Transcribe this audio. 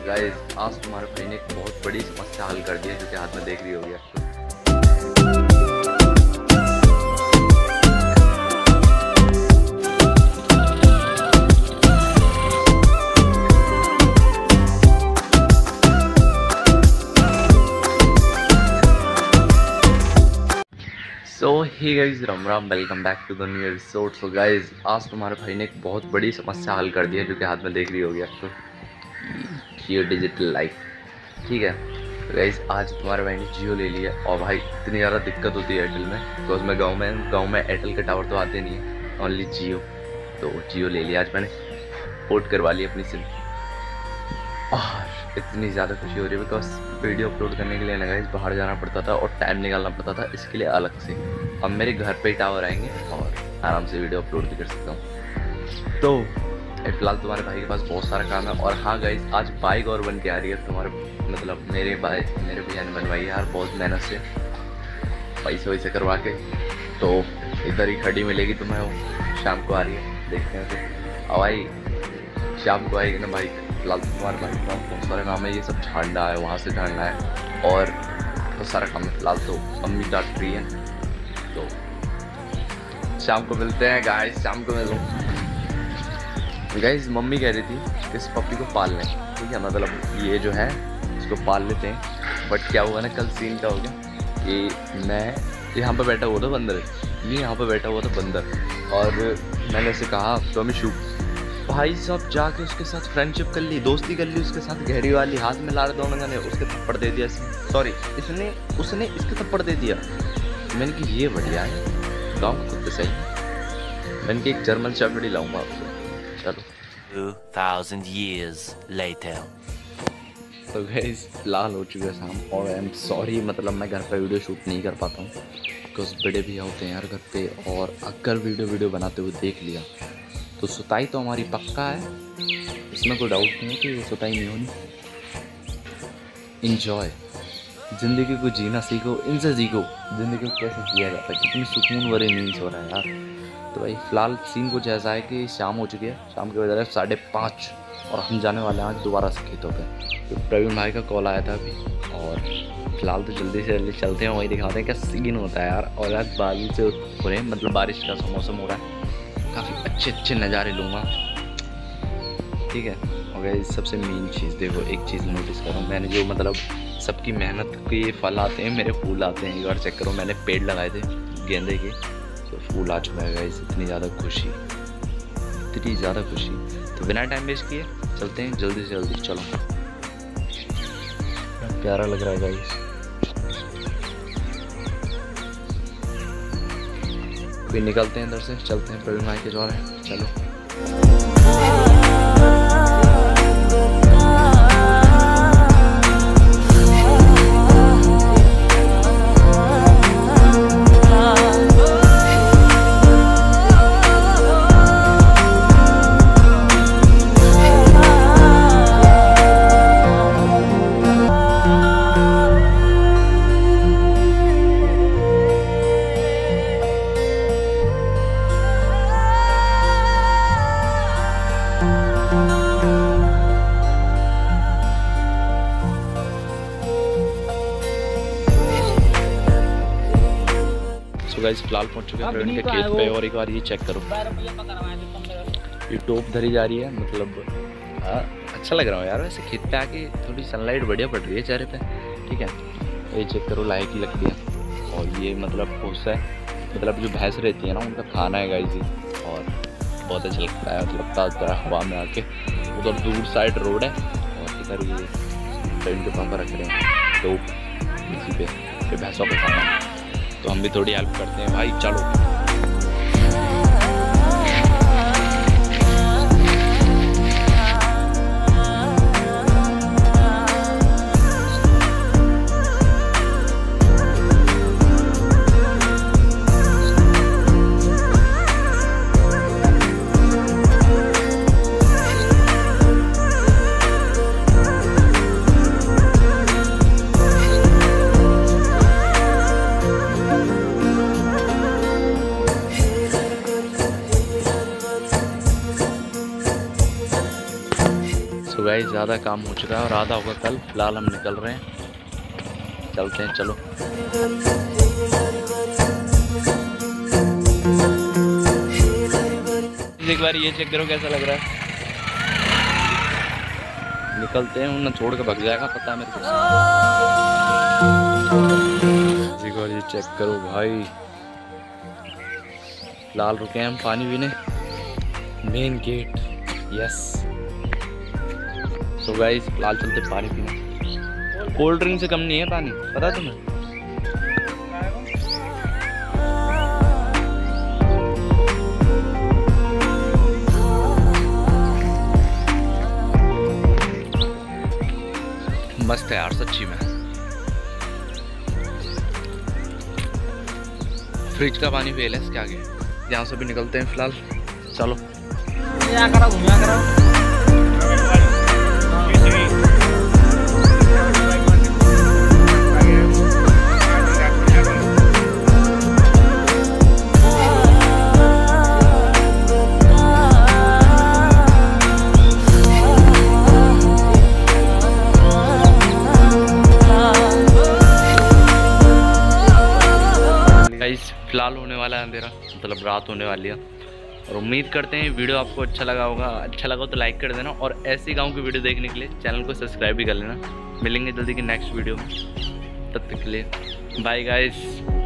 Guys आज तुम्हारे भाई ने एक बहुत बड़ी समस्या हल कर दी है, जो कि हाथ में देख रही होगी आपको। So hi guys Ram Ram, welcome back to the new episode. So guys आज तुम्हारे भाई ने एक बहुत बड़ी समस्या हल कर दी है, जो कि हाथ में देख रही होगी आपको, जियो डिजिटल लाइफ। ठीक है गाइज, आज तुम्हारे भाई ने जियो ले लिया और भाई इतनी ज़्यादा दिक्कत होती है एयरटेल में, बिकॉज मैं गाँव में एयरटेल के टावर तो आते नहीं है, ओनली जियो। तो जियो ले लिया आज मैंने, पोर्ट करवा लिया अपनी सिम और इतनी ज़्यादा खुशी हो रही है बिकॉज वीडियो अपलोड करने के लिए ना गाइस बाहर जाना पड़ता था और टाइम निकालना पड़ता था, इसके लिए अलग से। अब मेरे घर पे ही टावर आएंगे और आराम से वीडियो अपलोड भी कर सकता हूँ। तो फिलहाल तुम्हारे भाई के पास बहुत सारा काम है। और हाँ गाइस, आज बाइक और बन के आ रही है तुम्हारे, मतलब मेरे भैया ने बनवाई है यार बहुत मेहनत से, पैसे वैसे करवा के। तो इधर ही खड़ी मिलेगी तुम्हें, वो शाम को आ रही है, देखते हैं फिर। और भाई शाम को आएगी ना भाई। फिलहाल तुम्हारे भाई के पास बहुत सारा काम है, ये सब झाड़ना है, वहाँ से झाड़ना है और बहुत सारा काम है। फिलहाल तो अम्मी डांट रही है, तो शाम को मिलते हैं गाइस, शाम को मिलूँ। गाइस मम्मी कह रही थी कि इस पप्पी को पाल लें, ठीक है, मतलब ये जो है इसको पाल लेते हैं। बट क्या हुआ ना, कल सीन क्या हो गया कि मैं यहाँ पर बैठा हुआ था बंदर, ये यहाँ पर बैठा हुआ था बंदर, और मैंने उसे कहा तो हमें शूट भाई साहब जाके उसके साथ फ्रेंडशिप कर ली, दोस्ती कर ली उसके साथ, गहरी वाली, हाथ में ला रहे दोनों ने, उसके थप्पड़ दे दिया, सॉरी उसने इसके थप्पड़ दे दिया। मैंने कि ये बढ़िया है, गाँव खुद तो सही है। मैंने कि एक जर्मन शेफर्ड ही लाऊंगा आपसे। चलो 2000 years later। तो गाइस फिलहाल हो चुका है शाम और आई एम सॉरी, मतलब मैं घर पे वीडियो शूट नहीं कर पाता हूँ बिकॉज बड़े भैया होते हैं यार घर पे, और अगर वीडियो बनाते हुए देख लिया तो सुताई तो हमारी पक्का है, इसमें कोई डाउट नहीं है कि ये सुताई नहीं होनी। इंजॉय ज़िंदगी को जीना सीखो, इनसे सीखो ज़िंदगी को कैसे जिया जाता है, कितनी सुकून भरी नींद सो रहा है यार। तो भाई फ़िलहाल सीन कुछ ऐसा है कि शाम हो चुकी है, शाम के बजाय 5:30 और हम जाने वाले हैं आज दोबारा से खेतों पे। तो प्रवीण भाई का कॉल आया था अभी, और फिलहाल तो जल्दी से जल्दी चलते हैं, वही दिखाते हैं क्या सीन होता है यार। और आज बादल से हो रहे हैं, मतलब बारिश का मौसम हो रहा है, काफ़ी अच्छे नज़ारे लूँगा, ठीक है। और गाइस सबसे मेन चीज़ देखो, एक चीज़ नोटिस करो, मैंने जो मतलब सबकी मेहनत के फल आते हैं, मेरे फूल आते हैं। एक बार चेक करो, मैंने पेड़ लगाए थे गेंदे के, तो फूल आ चुका है गाइस। इतनी ज़्यादा खुशी। तो बिना टाइम वेस्ट किए चलते हैं जल्दी से जल्दी, चलो। प्यारा लग रहा है गाइस। फिर निकलते हैं इधर से, चलते हैं प्रवीण भाई के द्वारा, चलो। तो गाइस फिलहाल पहुंच चुके हैं प्रवीण के खेत पे, और एक बार ये चेक करो, ये टोप धरी जा रही है, मतलब अच्छा लग रहा है यार वैसे खेत पे आके, थोड़ी सनलाइट बढ़िया पड़ रही है चेहरे पे, ठीक है। ये चेक करो लाहे की लकड़ियाँ, और ये मतलब भूसा है, मतलब जो भैंस रहती है ना उनका खाना है गाइस ये, और बहुत अच्छा लगता है, मतलब ताज़ा हवा में आके। उधर दूर साइड रोड है और इधर ये प्रवीण के पापा रख रहे हैं टोप, इसी पे भैंसों का खाना है, तो हम भी थोड़ी हेल्प करते हैं भाई, चलो। गाइस ज़्यादा काम हो चुका है और आधा होगा कल। फिलहाल हम निकल रहे हैं, चलते हैं, चलो। एक बार ये चेक करो कैसा लग रहा है। निकलते हैं, उन्हें छोड़ के भाग जाएगा, पता है मेरे को। एक बार ये चेक करो भाई। फिलहाल रुके हैं हम पानी पीने, main gate. Yes, so guys फिलहाल चलते पानी पीने। कोल्ड ड्रिंक से कम नहीं है पानी, पता है तुम्हें? मस्त है यार सच्ची में। फ्रिज का पानी फेल है इसके आगे। यहाँ से भी निकलते हैं फिलहाल, चलो। फिलहाल होने वाला है अंधेरा, मतलब रात होने वाली है। और उम्मीद करते हैं वीडियो आपको अच्छा लगा होगा। अच्छा लगा तो लाइक कर देना, और ऐसी गाँव की वीडियो देखने के लिए चैनल को सब्सक्राइब भी कर लेना। मिलेंगे जल्दी की नेक्स्ट वीडियो में, तब तक के लिए बाय गाइस।